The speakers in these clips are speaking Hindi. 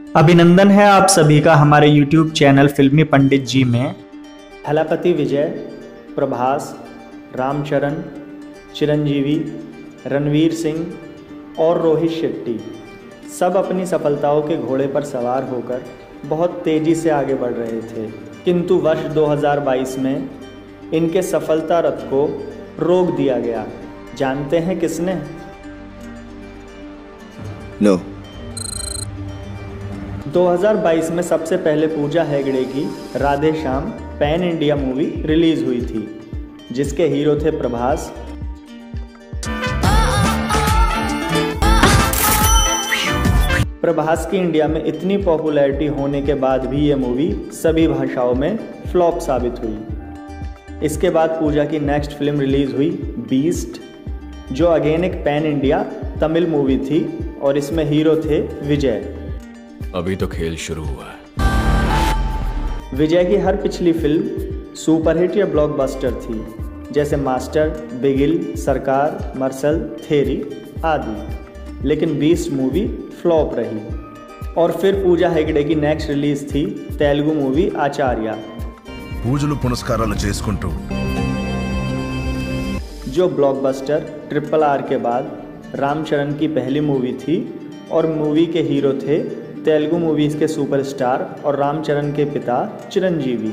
अभिनंदन है आप सभी का हमारे YouTube चैनल फिल्मी पंडित जी में। थलापति विजय, प्रभास, रामचरण, चिरंजीवी, रणवीर सिंह और रोहित शेट्टी सब अपनी सफलताओं के घोड़े पर सवार होकर बहुत तेज़ी से आगे बढ़ रहे थे, किंतु वर्ष 2022 में इनके सफलता रथ को रोक दिया गया। जानते हैं किसने? नो। 2022 में सबसे पहले पूजा हेगड़े की Radhe Shyam pan India movie release हुई थी, जिसके हीरो थे प्रभास। प्रभास की इंडिया में इतनी पॉपुलैरिटी होने के बाद भी ये मूवी सभी भाषाओं में फ्लॉप साबित हुई। इसके बाद पूजा की नेक्स्ट फिल्म रिलीज हुई बीस्ट, जो अगेन एक पैन इंडिया तमिल मूवी थी और इसमें हीरो थे विजय। अभी तो खेल शुरू हुआ है। विजय की हर पिछली फिल्म सुपरहिट या ब्लॉकबस्टर थी, जैसे मास्टर, बिगिल, सरकार, मार्शल, थेरी आदि, लेकिन बीस्ट मूवी फ्लॉप रही। और फिर पूजा हेगड़े की नेक्स्ट रिलीज थी तेलुगु मूवी आचार्य, పూజలు పునస్కారాలు చేసుకుంటూ जो ब्लॉकबस्टर RRR के बाद रामचरण की पहली मूवी थी और मूवी के हीरो थे तेलुगु मूवीज के सुपरस्टार और रामचरण के पिता चिरंजीवी।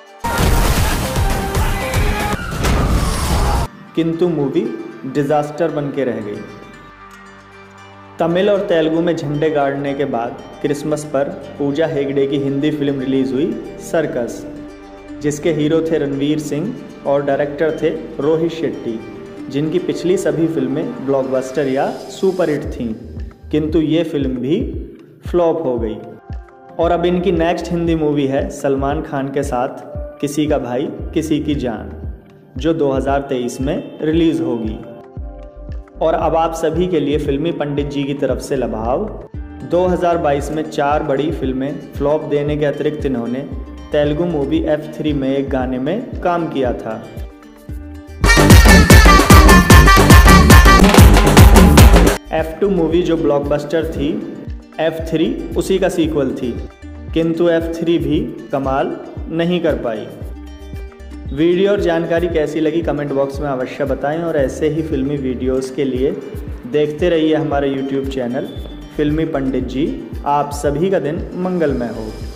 किंतु मूवी डिजास्टर बन के रह गई। तमिल और तेलुगु में झंडे गाड़ने के बाद क्रिसमस पर पूजा हेगड़े की हिंदी फिल्म रिलीज हुई सर्कस, जिसके हीरो थे रणवीर सिंह और डायरेक्टर थे रोहित शेट्टी, जिनकी पिछली सभी फिल्में ब्लॉकबस्टर या सुपरहिट थीं, किंतु ये फिल्म भी फ्लॉप हो गई। और अब इनकी नेक्स्ट हिंदी मूवी है सलमान खान के साथ किसी का भाई किसी की जान, जो 2023 में रिलीज होगी। और अब आप सभी के लिए फिल्मी पंडित जी की तरफ से लभाव। 2022 में 4 बड़ी फिल्में फ्लॉप देने के अतिरिक्त इन्होंने तेलुगु मूवी F3 में एक गाने में काम किया था। F2 मूवी जो ब्लॉकबस्टर थी, F3 उसी का सीक्वल थी, किंतु F3 भी कमाल नहीं कर पाई। वीडियो और जानकारी कैसी लगी कमेंट बॉक्स में अवश्य बताएं और ऐसे ही फिल्मी वीडियोस के लिए देखते रहिए हमारे YouTube चैनल फिल्मी पंडित जी। आप सभी का दिन मंगलमय हो।